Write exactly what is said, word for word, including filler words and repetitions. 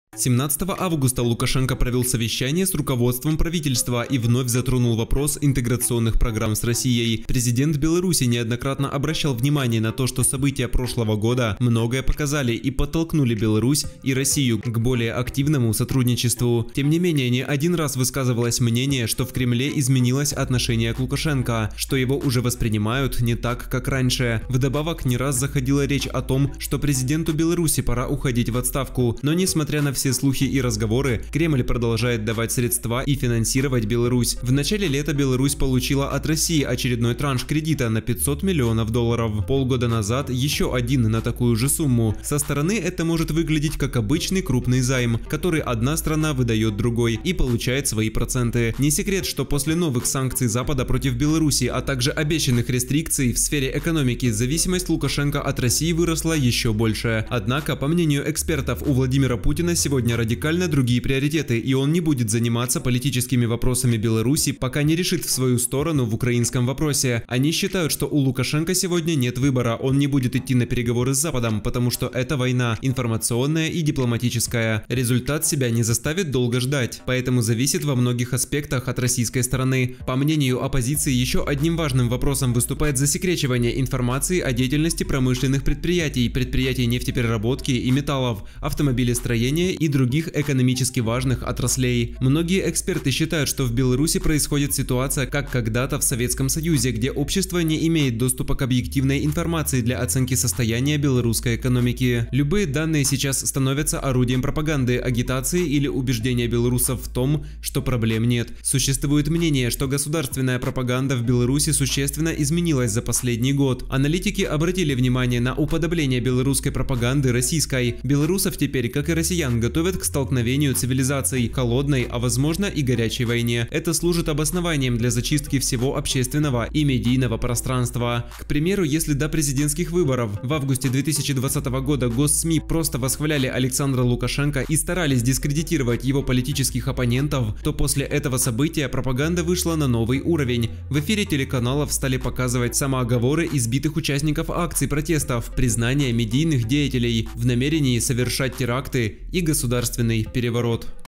семнадцатого августа Лукашенко провел совещание с руководством правительства и вновь затронул вопрос интеграционных программ с Россией. Президент Беларуси неоднократно обращал внимание на то, что события прошлого года многое показали и подтолкнули Беларусь и Россию к более активному сотрудничеству. Тем не менее, не один раз высказывалось мнение, что в Кремле изменилось отношение к Лукашенко, что его уже воспринимают не так, как раньше. Вдобавок, не раз заходила речь о том, что президенту Беларуси пора уходить в отставку, но несмотря на все слухи и разговоры, Кремль продолжает давать средства и финансировать Беларусь. В начале лета Беларусь получила от России очередной транш кредита на пятьсот миллионов долларов. Полгода назад еще один на такую же сумму. Со стороны это может выглядеть как обычный крупный займ, который одна страна выдает другой и получает свои проценты. Не секрет, что после новых санкций Запада против Беларуси, а также обещанных рестрикций в сфере экономики, зависимость Лукашенко от России выросла еще больше. Однако, по мнению экспертов, у Владимира Путина сегодня Сегодня радикально другие приоритеты, и он не будет заниматься политическими вопросами Беларуси, пока не решит в свою сторону в украинском вопросе. Они считают, что у Лукашенко сегодня нет выбора, он не будет идти на переговоры с Западом, потому что это война, информационная и дипломатическая. Результат себя не заставит долго ждать, поэтому зависит во многих аспектах от российской стороны. По мнению оппозиции, еще одним важным вопросом выступает засекречивание информации о деятельности промышленных предприятий, предприятий нефтепереработки и металлов, автомобилестроения и других экономически важных отраслей. Многие эксперты считают, что в Беларуси происходит ситуация, как когда-то в Советском Союзе, где общество не имеет доступа к объективной информации для оценки состояния белорусской экономики. Любые данные сейчас становятся орудием пропаганды, агитации или убеждения белорусов в том, что проблем нет. Существует мнение, что государственная пропаганда в Беларуси существенно изменилась за последний год. Аналитики обратили внимание на уподобление белорусской пропаганды российской. Белорусов теперь, как и россиян, готовят к столкновению цивилизаций, холодной, а возможно и горячей войне. Это служит обоснованием для зачистки всего общественного и медийного пространства. К примеру, если до президентских выборов в августе две тысячи двадцатого года госсми просто восхваляли Александра Лукашенко и старались дискредитировать его политических оппонентов, то после этого события пропаганда вышла на новый уровень. В эфире телеканалов стали показывать самооговоры избитых участников акций протестов, признание медийных деятелей в намерении совершать теракты и государственный переворот.